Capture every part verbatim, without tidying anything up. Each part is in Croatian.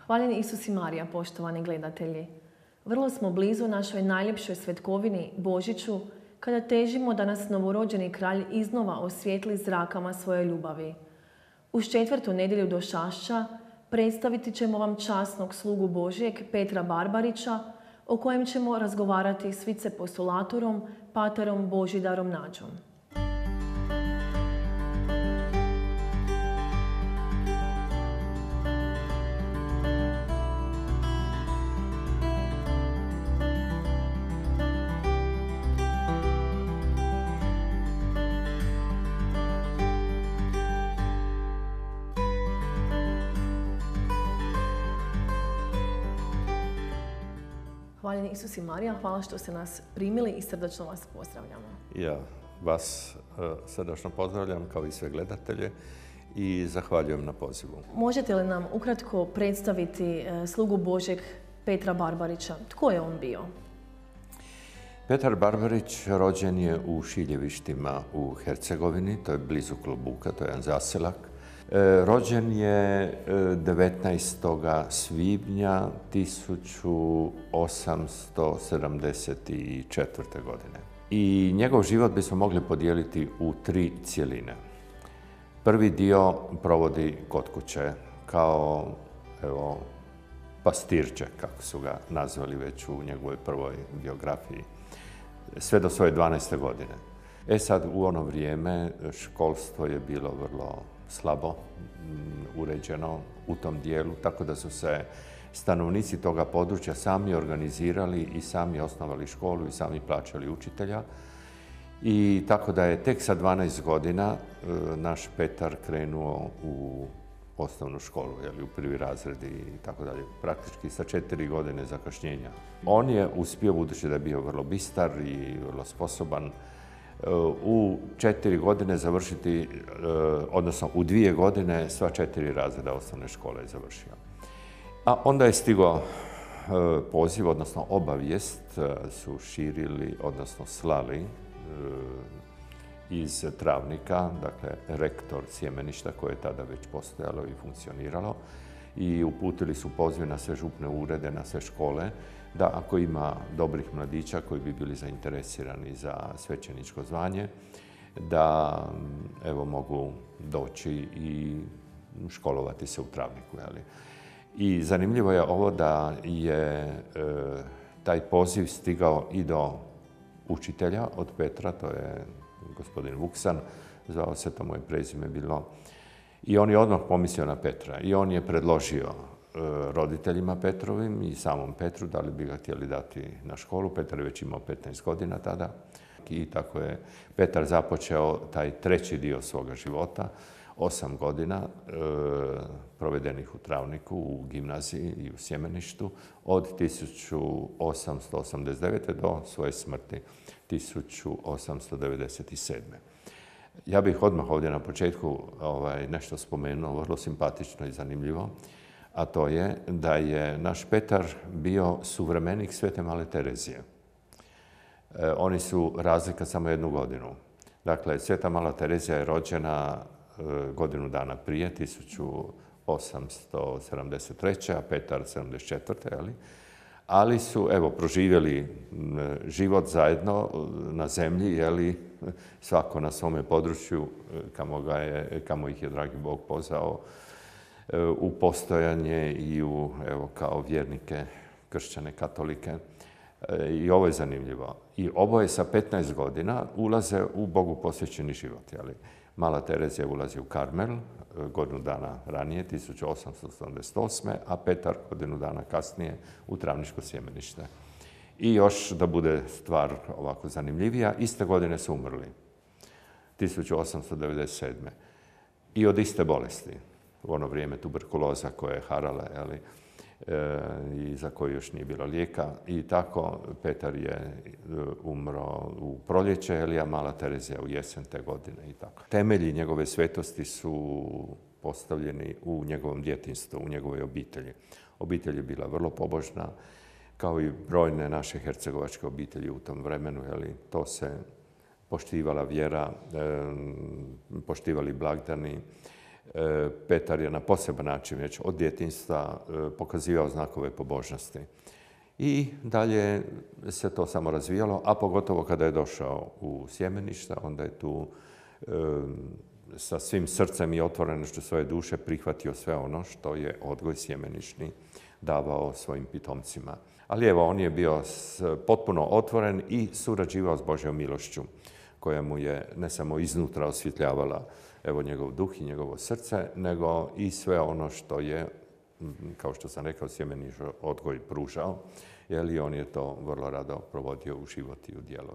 Hvaljeni Isus i Marija, poštovani gledatelji. Vrlo smo blizu našoj najljepšoj svetkovini Božiću, kada težimo da nas novorođeni kralj iznova osvijetli zrakama svoje ljubavi. Uz četvrtu nedjelju došašća predstaviti ćemo vam časnog slugu Božjeg Petra Barbarića, o kojem ćemo razgovarati s vicepostulatorom, paterom Božidarom Nađom. Hvaljeni Isus i Marija, hvala što ste nas primili i srdačno vas pozdravljamo. Ja vas srdačno pozdravljam kao i sve gledatelje i zahvaljujem na pozivu. Možete li nam ukratko predstaviti slugu Božjeg Petra Barbarića? Tko je on bio? Petar Barbarić rođen je u Šiljevištima u Hercegovini, to je blizu Klobuka, to je jedan zaselak. Rođen je devetnaestog svibnja tisuću osamsto sedamdeset četvrte. godine. I njegov život bismo mogli podijeliti u tri cjeline. Prvi dio provodi kod kuće kao evo, pastirče, kako su ga nazvali već u njegovoj prvoj biografiji, sve do svoje dvanaeste godine. E sad, u ono vrijeme školstvo je bilo vrlo slabo uređeno u tom dijelu, tako da su se stanovnici toga područja sami organizirali i sami osnovali školu i sami plaćali učitelja. I tako da je tek sa dvanaest godina naš Petar krenuo u osnovnu školu, jeli, u prvi razred i tako dalje, praktički sa četiri godine zakašnjenja. On je uspio, budući da je bio vrlo bistar i vrlo sposoban, u četiri godine završiti, odnosno u dvije godine sva četiri razreda osnovne škole je završio. A onda je stigao poziv, odnosno obavijest su širili, odnosno slali iz Travnika, dakle rektor sjemeništa koje je tada već postojalo i funkcioniralo, i uputili su poziv na sve župne urede, na sve škole, da ako ima dobrih mladića koji bi bili zainteresirani za svećeničko zvanje, da evo mogu doći i školovati se u Travniku. Jeli. I zanimljivo je ovo da je e, taj poziv stigao i do učitelja od Petra, to je gospodin Vuksan, zvao se, to moje prezime bilo, i on je odmah pomislio na Petra i on je predložio roditeljima Petrovim i samom Petru da li bi ga htjeli dati na školu. Petar je već imao petnaest godina tada i tako je Petar započeo taj treći dio svoga života, osam godina e, provedenih u Travniku, u gimnaziji i u sjemeništu od tisuću osamsto osamdeset devete. do svoje smrti tisuću osamsto devedeset sedme. Ja bih odmah ovdje na početku ovaj, nešto spomenuo, vrlo simpatično i zanimljivo, a to je da je naš Petar bio suvremenik Svete Male Terezije. E, oni su razlika samo jednu godinu. Dakle, Sveta Mala Terezija je rođena e, godinu dana prije, tisuću osamsto sedamdeset treće. a Petar sedamdeset četvrte. Ali, ali su evo, proživjeli život zajedno na zemlji, jeli, svako na svome području, kamo, ga je, kamo ih je dragi Bog pozvao, u postojanje i u, evo, kao vjernike, kršćane, katolike. I ovo je zanimljivo. I oboje sa petnaest godina ulaze u Bogu posvećeni život. Jeli. Mala Terezija ulazi u Karmel godinu dana ranije, tisuću osamsto sedamdeset osme. a Petar godinu dana kasnije u Travničko sjemenište. I još da bude stvar ovako zanimljivija, iste godine su umrli, tisuću osamsto devedeset sedme. I od iste bolesti. U ono vrijeme tuberkuloza koja je harala, jeli, e, i za koju još nije bilo lijeka. I tako Petar je umro u proljeće, jeli, a Mala Terezija u jesen te godine. I tako. Temelji njegove svetosti su postavljeni u njegovom djetinjstvu, u njegovoj obitelji. Obitelj je bila vrlo pobožna, kao i brojne naše hercegovačke obitelji u tom vremenu. Jeli, to se poštivala vjera, e, poštivali blagdani, Petar je na poseban način već od djetinjstva pokazivao znakove pobožnosti. I dalje se to samo razvijalo, a pogotovo kada je došao u Sjemeništa, onda je tu sa svim srcem i otvorenošću svoje duše prihvatio sve ono što je odgoj sjemenišni davao svojim pitomcima. Ali evo, on je bio potpuno otvoren i surađivao s Božjom milošću, koja mu je ne samo iznutra osvjetljavala evo njegov duh i njegovo srce, nego i sve ono što je, kao što sam rekao, sjemenišni odgoj pružao, jer on je to vrlo rado provodio u život i u djelo.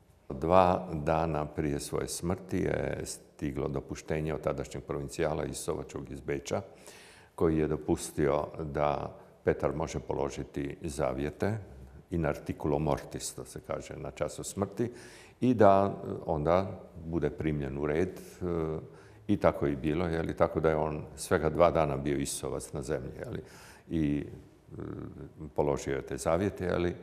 Dva dana prije svoje smrti je stiglo dopuštenje od tadašnjeg provincijala Isovačkog iz Beča, koji je dopustio da Petar može položiti zavjete in articulo mortis, to se kaže, na času smrti, i da onda bude primljen u red. I tako je i bilo, jeli, tako da je on svega dva dana bio isovac na zemlji, jeli, i položio je te zavjete, jeli,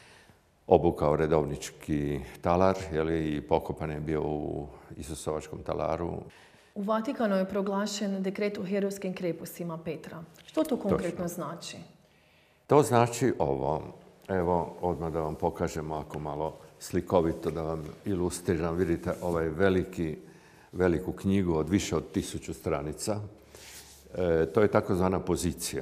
obukao redovnički talar, jeli, i pokopan je bio u Isusovačkom talaru. U Vatikanu je proglašen dekret o herojskim krepostima Petra. Što to konkretno Točno. znači? To znači ovo. Evo, odmah da vam pokažemo, ako malo slikovito da vam ilustriram. Vidite ovaj veliki, veliku knjigu od više od tisuću stranica. E, to je takozvana pozicija.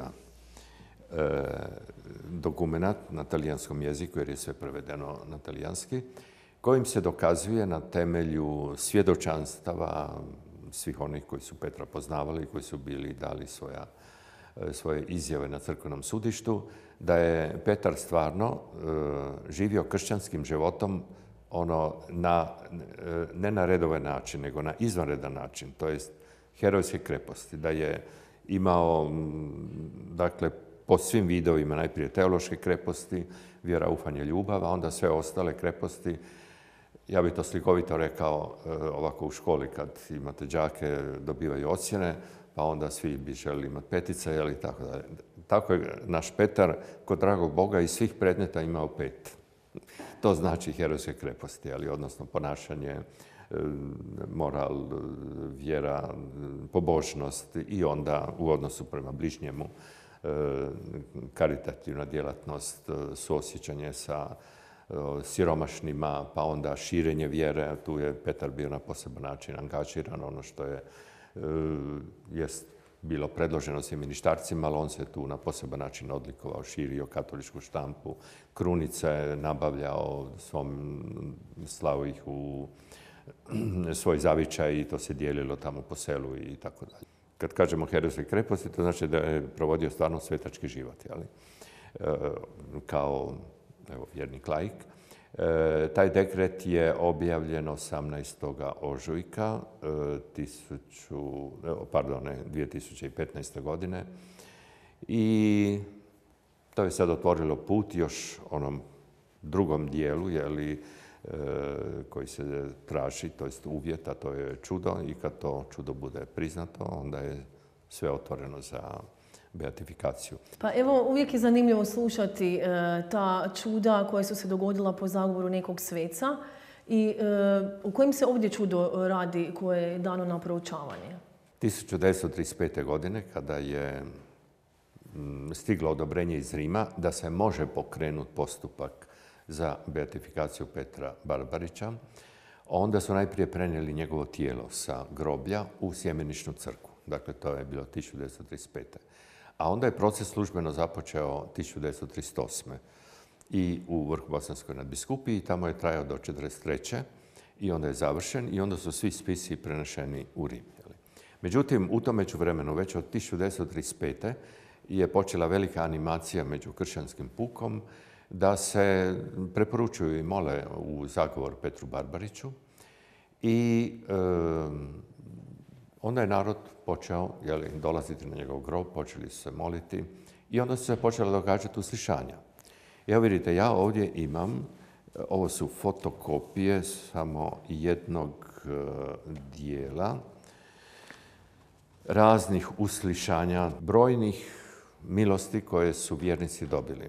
E, dokumenat na talijanskom jeziku, jer je sve prevedeno na talijanski, kojim se dokazuje na temelju svjedočanstava svih onih koji su Petra poznavali, koji su bili dali svoja, svoje izjave na crkvenom sudištu, da je Petar stvarno e, živio kršćanskim životom ono na, ne na redovan način, nego na izvanredan način, to jest herojske kreposti, da je imao, dakle, po svim vidovima, najprije teološke kreposti, vjera, ufanje, ljubav, a onda sve ostale kreposti. Ja bih to slikovito rekao ovako u školi, kad imate đake, dobivaju ocjene, pa onda svi bi želili imati petice, jel, i tako dalje. Tako je naš Petar kod dragog Boga iz svih predmeta imao pet. To znači herojske kreposti, ali odnosno ponašanje, moral, vjera, pobožnost i onda u odnosu prema bližnjemu karitativna djelatnost, suosjećanje sa siromašnima, pa onda širenje vjere. Tu je Petar bio na poseban način angažiran, ono što je jest bilo predloženo sjemeništarcima, ali on se tu na poseban način odlikovao, širio katoličku štampu, krunice nabavljao, svom slao ih u svoj zavičaj i to se dijelilo tamo po selu i tako dalje. Kad kažemo herojske kreposti, to znači da je provodio stvarno svetački život, jeli? E, kao evo, vjernik laik. E, taj dekret je objavljen osamnaestog ožujka e, tisuću, pardon, ne, dvije tisuće petnaeste. godine i to je sad otvorilo put još onom drugom dijelu, jeli, koji se traži, to jest uvjet, a to je čudo, i kad to čudo bude priznato, onda je sve otvoreno za beatifikaciju. Pa evo, uvijek je zanimljivo slušati e, ta čuda koja su se dogodila po zagovoru nekog sveca i e, u kojem se ovdje čudo radi koje je dano na proučavanje. tisuću devetsto trideset pete. godine, kada je m, stiglo odobrenje iz Rima da se može pokrenuti postupak za beatifikaciju Petra Barbarića, onda su najprije prenijeli njegovo tijelo sa groblja u Sjemenišnu crkvu. Dakle, to je bilo tisuću devetsto trideset pete. A onda je proces službeno započeo tisuću devetsto trideset osme. i u Vrhobosanskoj nadbiskupiji. Tamo je trajao do četrdeset treće. i onda je završen i onda su svi spisi preneseni u Rim. Međutim, u tom međuvremenu, već od tisuću devetsto trideset pete. je počela velika animacija među kršćanskim pukom da se preporučuju i mole u zagovor Petru Barbariću. I e, onda je narod počeo jeli, dolaziti na njegov grob, počeli su se moliti i onda su se počela događati uslišanja. Evo vidite, ja ovdje imam, ovo su fotokopije samo jednog e, dijela raznih uslišanja, brojnih milosti koje su vjernici dobili.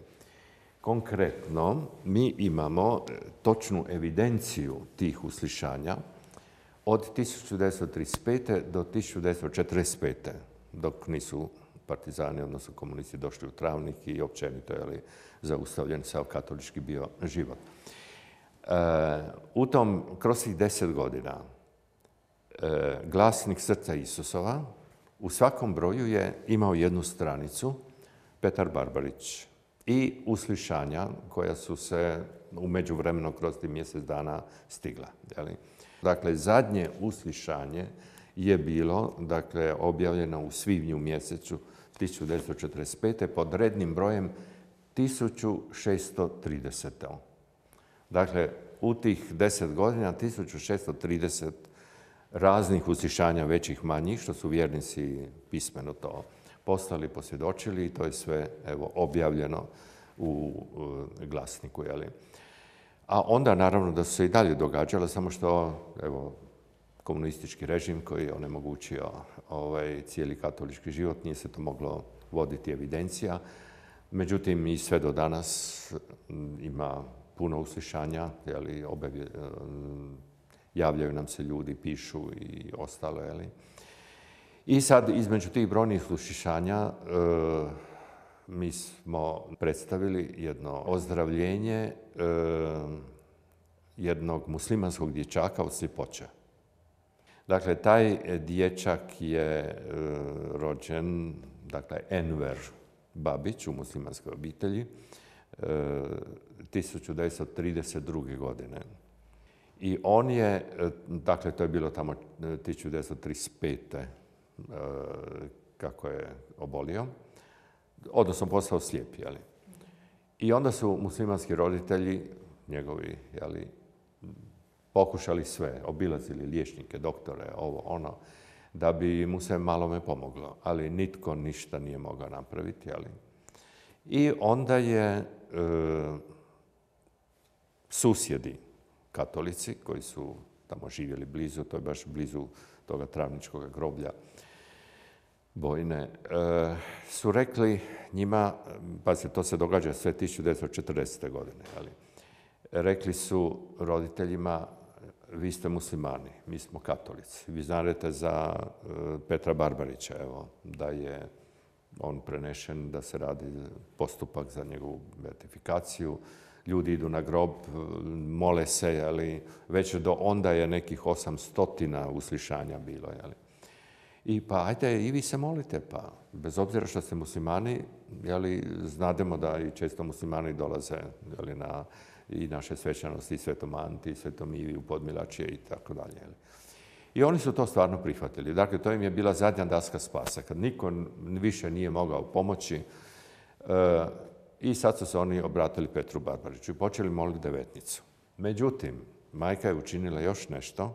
Konkretno, mi imamo točnu evidenciju tih uslišanja Od tisuću devetsto trideset pete do tisuću devetsto četrdeset pete dok nisu partizani, odnosno komunisti, došli u Travnik i općenito je zaustavljen sav katolički bio život. E, u tom, kroz tih deset godina, e, Glasnik srca Isusova u svakom broju je imao jednu stranicu, Petar Barbarić, i uslišanja koja su se u međuvremenu kroz tih mjesec dana stigla. Jeli? Dakle, zadnje uslišanje je bilo, dakle, objavljeno u svibnju mjesecu tisuću devetsto četrdeset pete pod rednim brojem tisuću šesto trideset. Dakle, u tih deset godina tisuću šesto trideset raznih uslišanja, većih, manjih, što su vjernici pismeno to poslali, posvjedočili i to je sve evo, objavljeno u, u Glasniku. Jeli? A onda naravno da su se i dalje događalo, samo što evo, komunistički režim koji je onemogućio ovaj, cijeli katolički život, nije se to moglo voditi evidencija. Međutim, i sve do danas ima puno uslišanja, jeli, obavje, javljaju nam se ljudi, pišu i ostalo. Jeli. I sad, između tih brojnih uslišanja, e, mi smo predstavili jedno ozdravljenje e, jednog muslimanskog dječaka od sljepoće. Dakle, taj dječak je e, rođen, dakle, Enver Babić u muslimanskoj obitelji, e, tisuću devetsto trideset druge. godine. I on je, dakle, to je bilo tamo tisuću devetsto trideset pete. E, kako je obolio, odnosno postao slijep. Jeli. I onda su muslimanski roditelji, njegovi, jeli, pokušali sve, obilazili liječnike, doktore, ovo, ono, da bi mu se malome pomoglo, ali nitko ništa nije mogao napraviti. Jeli. I onda je e, susjedi katolici, koji su tamo živjeli blizu, to je baš blizu toga travničkog groblja Bojne, e, su rekli njima, pazite, to se događa sve tisuću devetsto četrdesete. godine, ali rekli su roditeljima, vi ste muslimani, mi smo katolici. Vi znate za e, Petra Barbarića, evo, da je on prenešen, da se radi postupak za njegovu beatifikaciju. Ljudi idu na grob, mole se, ali već do onda je nekih osamstotina uslišanja bilo. Jeli. I pa ajde, i vi se molite, pa bez obzira što ste muslimani, jeli, znademo da i često muslimani dolaze jeli, na i naše svečanosti, i Svetom Anti, i Svetom Ivi u Podmilačje i tako dalje. I oni su to stvarno prihvatili. Dakle, to im je bila zadnja daska spasa. Kad niko više nije mogao pomoći, e, i sad su se oni obratili Petru Barbariću i počeli moliti devetnicu. Međutim, majka je učinila još nešto,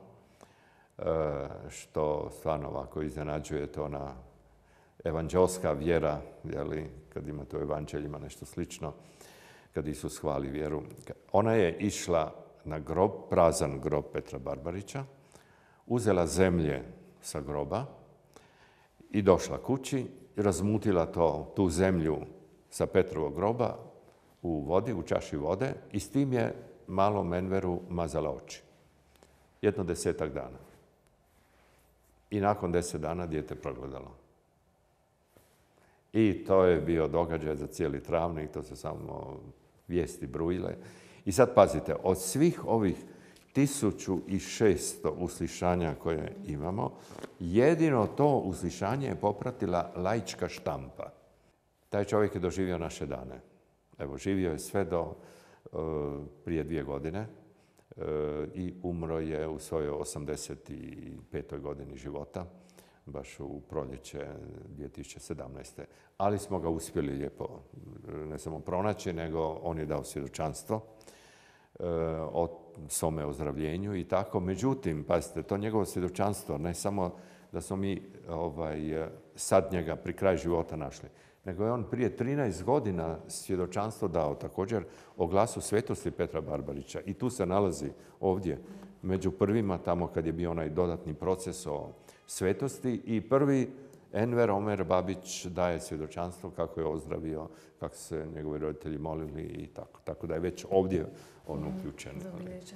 što stvarno ovako iznenađuje, to ona evanđelska vjera, jeli, kad imate u evanđeljima nešto slično, kad Isus hvali vjeru. Ona je išla na grob, prazan grob Petra Barbarića, uzela zemlje sa groba i došla kući i razmutila to, tu zemlju sa Petrovog groba u vodi, u čaši vode i s tim je malom Enveru mazala oči. Jedno desetak dana. I nakon deset dana dijete progledalo. I to je bio događaj za cijeli Travnik, to se samo vijesti brujile. I sad pazite, od svih ovih tisuću šesto uslišanja koje imamo, jedino to uslišanje je popratila laička štampa. Taj čovjek je doživio naše dane. Evo, živio je sve do uh, prije dvije godine uh, i umro je u svojoj osamdeset petoj godini života, baš u proljeće dvije tisuće sedamnaeste. Ali smo ga uspjeli lijepo ne samo pronaći, nego on je dao svjedočanstvo uh, o svome ozdravljenju i tako. Međutim, pazite, to njegovo svjedočanstvo, ne samo da smo mi ovaj, sad njega pri kraju života našli, nego je on prije trinaest godina svjedočanstvo dao također o glasu svetosti Petra Barbarića. I tu se nalazi ovdje među prvima, tamo kad je bio onaj dodatni proces o svetosti. I prvi Enver Omer Babić daje svjedočanstvo kako je ozdravio, kako se njegovi roditelji molili i tako. Tako da je već ovdje on uključen. Zabilježeno.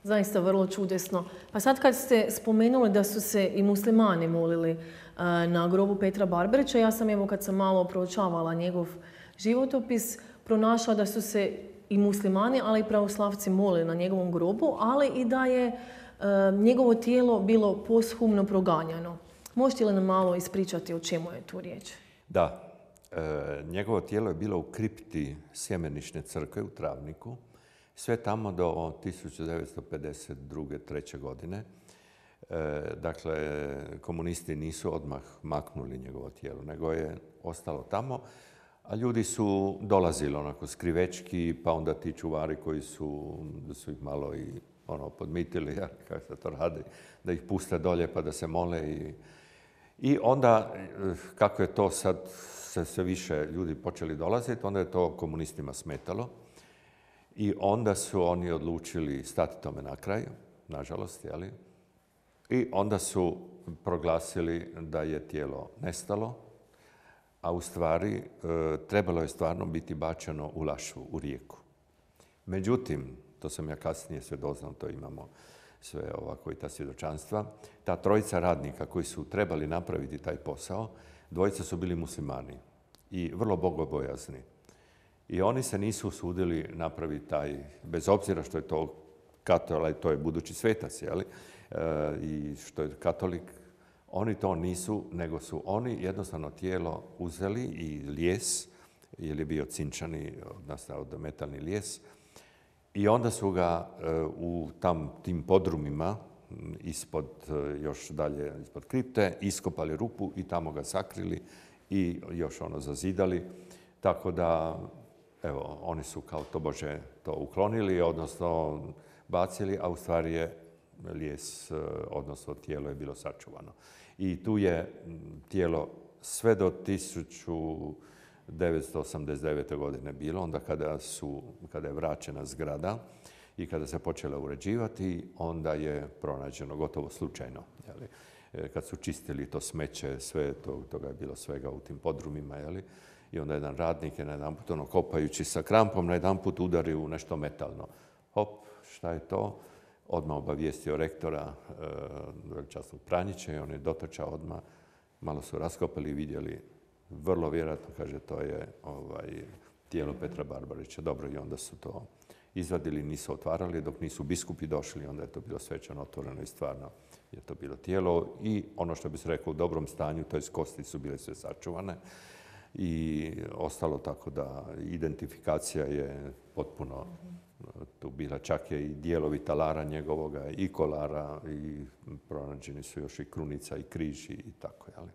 Zaista vrlo čudesno. Pa sad kad ste spomenuli da su se i muslimani molili uh, na grobu Petra Barbarića, ja sam evo kad sam malo proučavala njegov životopis, pronašla da su se i muslimani, ali i pravoslavci molili na njegovom grobu, ali i da je uh, njegovo tijelo bilo posthumno proganjano. Možete li nam malo ispričati o čemu je tu riječ? Da, e, njegovo tijelo je bilo u kripti Sjemenične crkve u Travniku, sve tamo do tisuću devetsto pedeset druge treće godine. E, dakle, komunisti nisu odmah maknuli njegovo tijelo, nego je ostalo tamo, a ljudi su dolazili onako skrivečki, pa onda ti čuvari koji su, da su ih malo i ono, podmitili, ja, kako se to radi, da ih puste dolje pa da se mole. I, i onda, kako je to sad se sve više ljudi počeli dolaziti, onda je to komunistima smetalo. I onda su oni odlučili stati tome na kraj, nažalost, jeli? I onda su proglasili da je tijelo nestalo, a u stvari e, trebalo je stvarno biti bačeno u Lašvu, u rijeku. Međutim, to sam ja kasnije sve doznao, to imamo sve ovako i ta svjedočanstva, ta trojica radnika koji su trebali napraviti taj posao, dvojica su bili muslimani i vrlo bogobojazni. I oni se nisu usudili napraviti taj, bez obzira što je to katolik, to je budući svetac, jeli? E, i što je katolik, oni to nisu, nego su oni jednostavno tijelo uzeli i lijes, jer je bio cinčani, odnosno od metalni lijes, i onda su ga e, u tam, tim podrumima, ispod, još dalje ispod kripte, iskopali rupu i tamo ga sakrili i još ono zazidali. Tako da, evo, oni su kao tobože to uklonili, odnosno bacili, a u stvari je lijes, odnosno tijelo je bilo sačuvano. I tu je tijelo sve do tisuću devetsto osamdeset devete. godine bilo, onda kada, su, kada je vraćena zgrada i kada se počela uređivati, onda je pronađeno gotovo slučajno. Jeli? Kad su čistili to smeće, sve to, toga je bilo svega u tim podrumima, jeli? I onda jedan radnik je na jedan put, ono, kopajući sa krampom, na jedan put udario u nešto metalno. Hop, šta je to? Odmah obavijestio rektora e, veličasnog Pranjića i on je dotrčao odmah. Malo su raskopali i vidjeli, vrlo vjerojatno, kaže, to je ovaj, tijelo Petra Barbarića. Dobro, i onda su to izvadili, nisu otvarali, dok nisu biskupi došli, onda je to bilo svečano otvoreno i stvarno je to bilo tijelo. I ono što bi se reklo u dobrom stanju, to je kosti su bile sve sačuvane i ostalo, tako da identifikacija je potpuno tu bila. Čak je i dijelovi talara njegovoga i kolara i pronađeni su još i krunica i križ i tako, jeli.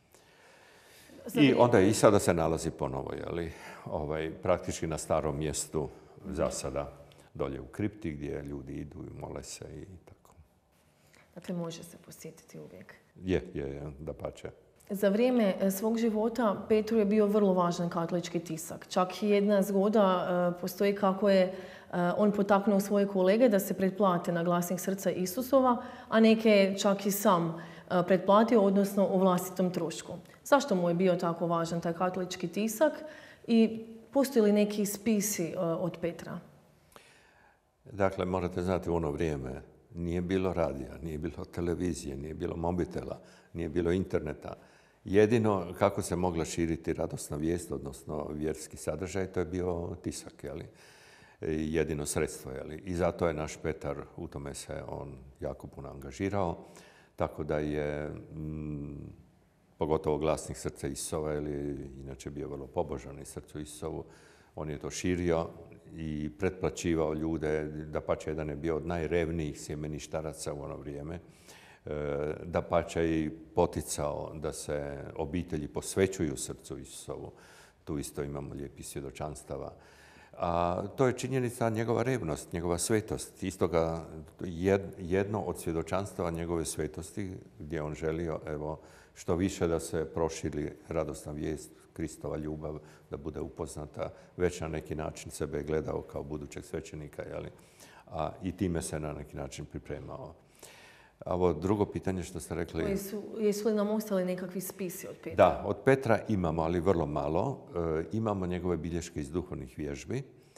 I onda je i sada se nalazi ponovo, jeli, ovaj, praktički na starom mjestu za sada, dolje u kripti gdje ljudi idu i mole se i tako. Dakle, može se posjetiti uvijek. Je, je, je, dapače. Za vrijeme svog života Petru je bio vrlo važan katolički tisak. Čak i jedna zgoda postoji kako je on potaknuo svoje kolege da se pretplate na Glasnik srca Isusova, a neke je čak i sam pretplatio, odnosno o vlastitom trošku. Zašto mu je bio tako važan taj katolički tisak i postoji li neki spisi od Petra? Dakle, morate znati, u ono vrijeme nije bilo radija, nije bilo televizije, nije bilo mobitela, nije bilo interneta. Jedino kako se mogla širiti radosna vijest, odnosno vjerski sadržaj, to je bio tisak, jeli? Jedino sredstvo. Jeli? I zato je naš Petar, u tome se on jako puno angažirao, tako da je, m, pogotovo Glasnik srca Isusova, jer inače bio vrlo pobožan i srcu Isusovu, on je to širio i pretplaćivao ljude, dapače, jedan je bio od najrevnijih sjemeništaraca u ono vrijeme, dapače i poticao da se obitelji posvećuju srcu Isusovu. Tu isto imamo lijepih svjedočanstava. A to je činjenica njegova revnost, njegova svetost. Isto ga jedno od svjedočanstava njegove svetosti, gdje on želio, evo, što više da se proširi radosna vijest, Kristova ljubav, da bude upoznata, već na neki način sebe je gledao kao budućeg svećenika, jeli? A i time se na neki način pripremao. A ovo drugo pitanje što ste rekli... Koji su, jesu li nam ostali nekakvi spisi od Petra? Da, od Petra imamo, ali vrlo malo. E, imamo njegove bilješke iz duhovnih vježbi. E,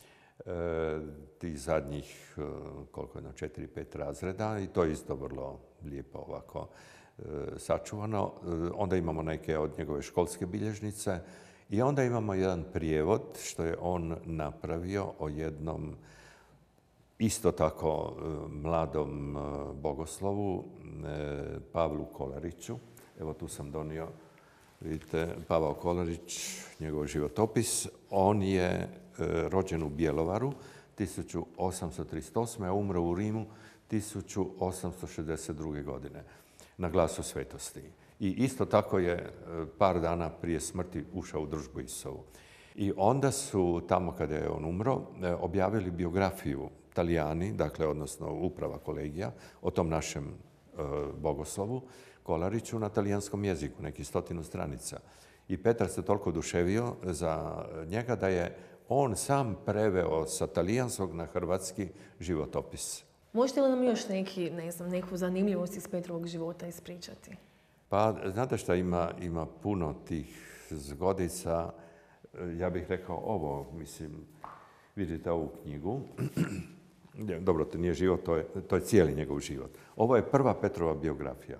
tih zadnjih, koliko je, četiri, pet razreda i to je isto vrlo lijepo ovako sačuvano. Onda imamo neke od njegove školske bilježnice i onda imamo jedan prijevod što je on napravio o jednom isto tako mladom bogoslovu, Pavlu Kolariću. Evo tu sam donio, vidite, Pavao Kolarić, njegov životopis. On je rođen u Bjelovaru tisuću osamsto trideset osme. a umro u Rimu tisuću osamsto šezdeset druge. godine na Glasu svetosti. I isto tako je par dana prije smrti ušao u družbu Isusovu. I onda su, tamo kada je on umro, objavili biografiju Talijani, dakle, odnosno uprava kolegija, o tom našem e, bogoslovu Kolariću na talijanskom jeziku, nekih stotinu stranica. I Petar se toliko oduševio za njega da je on sam preveo sa talijanskog na hrvatski životopis. Možete li nam još neki, ne znam, neku zanimljivost iz Petrovog života ispričati? Pa, znate šta, ima, ima puno tih zgodica. Ja bih rekao ovo, mislim, vidite ovu knjigu. Dobro, to nije život, to je, to je cijeli njegov život. Ovo je prva Petrova biografija.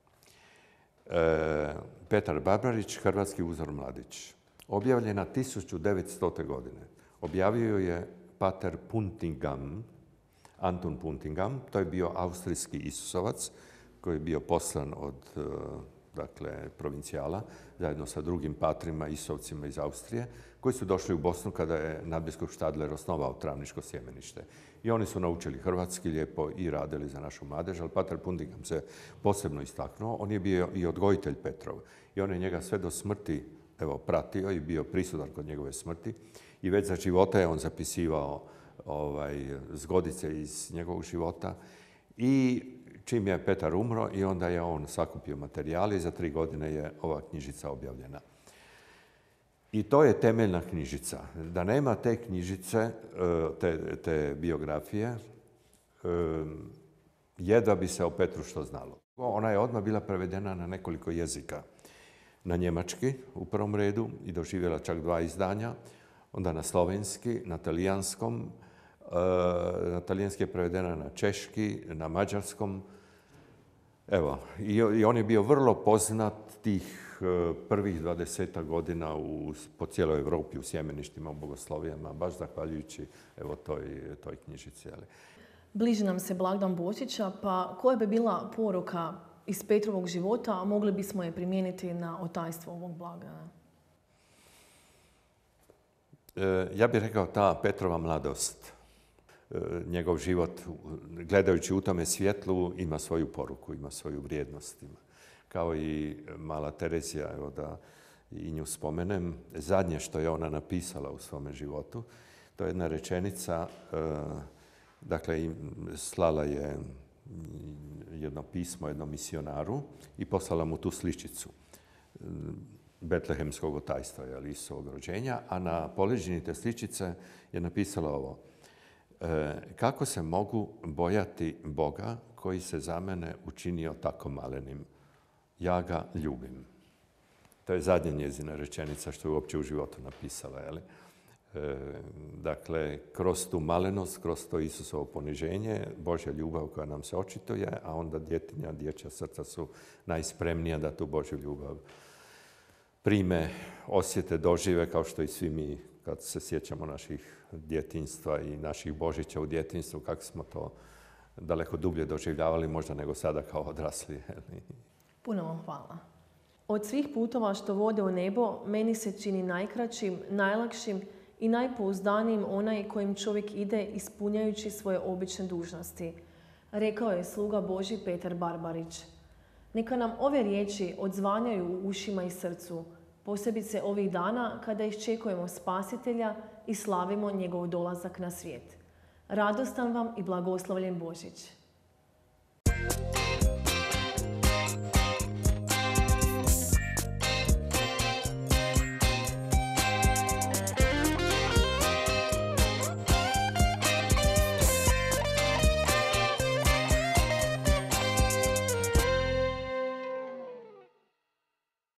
E, Petar Barbarić, Hrvatski uzor mladić. Objavljena tisuću devetstote. godine. Objavio je pater Puntigam, Anton Puntigam. To je bio austrijski Isusovac koji je bio poslan od dakle, provincijala zajedno sa drugim patrima Isovcima iz Austrije koji su došli u Bosnu kada je nadbiskup Štadler osnovao Travničko sjemenište. I oni su naučili hrvatski lijepo i radili za našu mladež, ali pater Puntigam se posebno istaknuo. On je bio i odgojitelj Petrov i on je njega sve do smrti evo, pratio i bio prisutan kod njegove smrti. I već za života je on zapisivao ovaj, zgodice iz njegovog života. I čim je Petar umro i onda je on sakupio materijali i za tri godine je ova knjižica objavljena. I to je temeljna knjižica. Da nema te knjižice, te, te biografije, jedva bi se o Petru što znalo. Ona je odmah bila prevedena na nekoliko jezika. Na njemački u prvom redu i doživjela čak dva izdanja, onda na slovenski, na talijanskom, na talijanski je prevedena na češki, na mađarskom. Evo, i on je bio vrlo poznat tih prvih dvadesetak godina u, po cijeloj Europi u sjemeništima, u bogoslovijama, baš zahvaljujući evo, toj, toj knjižici. Bliži nam se blagdan Božića, pa koja bi bila poruka iz Petrovog života, a mogli bismo je primijeniti na otajstvo ovog blagdana? E, ja bih rekao ta Petrova mladost. Njegov život, gledajući u tome svjetlu, ima svoju poruku, ima svoju vrijednost. Ima. Kao i mala Terezija, evo da i nju spomenem, zadnje što je ona napisala u svome životu, to je jedna rečenica, dakle, slala je jedno pismo jednom misionaru i poslala mu tu sličicu betlehemskog otajstva, ali Isusovog rođenja, a na poleđini te sličice je napisala ovo: kako se mogu bojati Boga koji se za mene učinio tako malenim? Ja ga ljubim. To je zadnja njezina rečenica što je uopće u životu napisala. Jeli? E, dakle, kroz tu malenost, kroz to Isusovo poniženje, Božja ljubav koja nam se očituje, a onda djetinja, dječja srca su najspremnija da tu Božju ljubav prime, osjete, dožive, kao što i svi mi kad se sjećamo naših djetinjstva i naših Božića u djetinjstvu, kako smo to daleko dublje doživljavali, možda nego sada kao odrasli. Puno vam hvala. Od svih putova što vode u nebo, meni se čini najkraćim, najlakšim i najpouzdanijim onaj kojim čovjek ide ispunjajući svoje obične dužnosti, rekao je sluga Božji Petar Barbarić. Neka nam ove riječi odzvanjaju u ušima i srcu, posebice ovih dana kada iščekujemo Spasitelja i slavimo njegov dolazak na svijet. Radostan vam i blagoslovljen Božić!